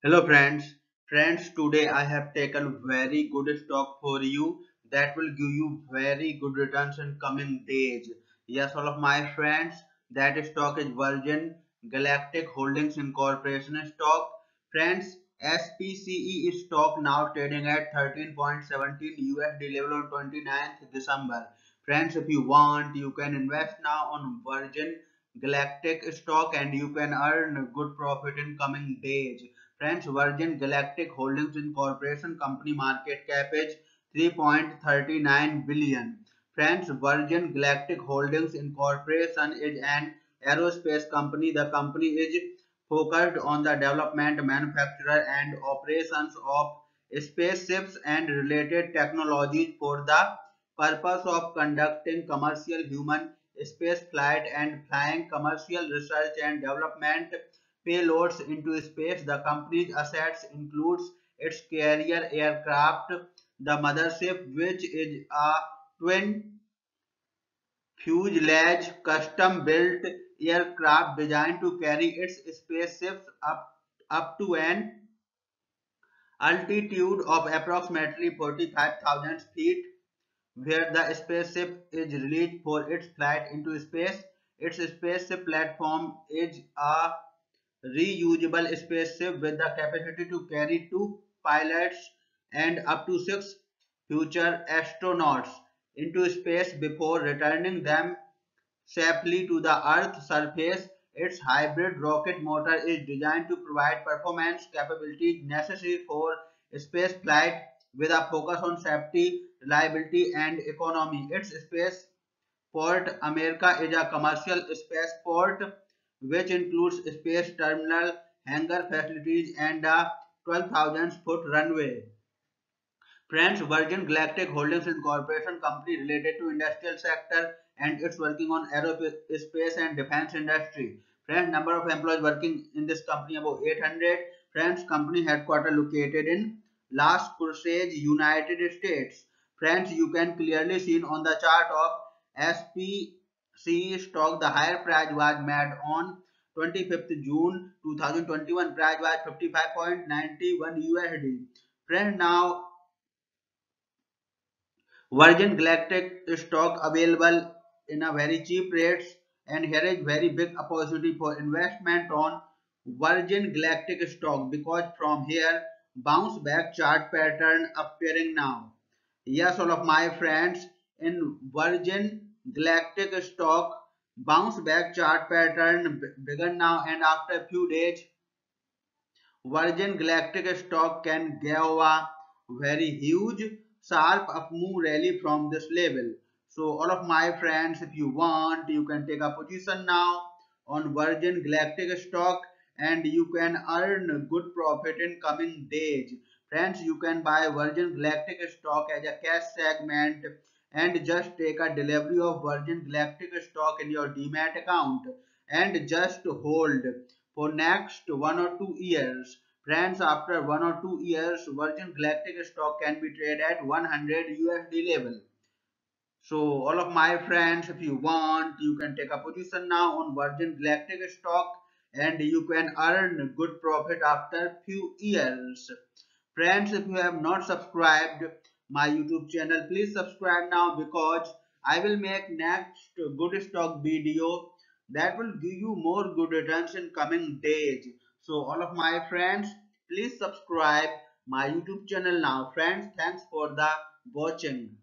Hello friends. Friends, today I have taken very good stock for you that will give you very good returns in coming days. Yes, all of my friends, that stock is Virgin Galactic Holdings Incorporation stock. Friends, SPCE is stock now trading at 13.17 USD level on 29th December. Friends, if you want, you can invest now on Virgin Galactic stock and you can earn good profit in coming days. Friends, Virgin Galactic Holdings Incorporation company market cap is 3.39 billion. Friends, Virgin Galactic Holdings Incorporation is an aerospace company. The company is focused on the development, manufacture and operations of spaceships and related technologies for the purpose of conducting commercial human space flight and flying commercial research and development payloads into space. The company's assets includes its carrier aircraft, the mothership, which is a twin fuselage custom-built aircraft designed to carry its spaceships up to an altitude of approximately 45,000 feet, where the spaceship is released for its flight into space. Its spaceship platform is a reusable spaceship with the capacity to carry two pilots and up to six future astronauts into space before returning them safely to the Earth's surface. Its hybrid rocket motor is designed to provide performance capabilities necessary for spaceflight with a focus on safety, reliability, and economy. Its spaceport America is a commercial spaceport which includes space terminal, hangar facilities, and a 12,000-foot runway. Friends, Virgin Galactic Holdings Incorporation company related to industrial sector and it's working on aerospace and defense industry. Friends, number of employees working in this company about 800. Friends, company headquarters located in Las Cruces, United States. Friends, you can clearly see on the chart of SPC stock the higher price was made on 25th June 2021. Price was 55.91 USD. Friends, now Virgin Galactic stock available in a very cheap rates, and here is very big opportunity for investment on Virgin Galactic stock because from here bounce back chart pattern appearing now. Yes, all of my friends, in Virgin Galactic stock bounce back chart pattern begun now, and after a few days Virgin Galactic stock can give a very huge sharp up move rally from this level. So all of my friends, if you want, you can take a position now on Virgin Galactic stock and you can earn good profit in coming days. Friends, you can buy Virgin Galactic stock as a cash segment and just take a delivery of Virgin Galactic stock in your demat account and just hold for next 1 or 2 years. Friends, after 1 or 2 years, Virgin Galactic stock can be traded at 100 USD level. So all of my friends, if you want, you can take a position now on Virgin Galactic stock and you can earn good profit after few years. Friends, if you have not subscribed my YouTube channel, please subscribe now because I will make next good stock video that will give you more good returns in coming days. So all of my friends, please subscribe my YouTube channel now. Friends, thanks for the watching.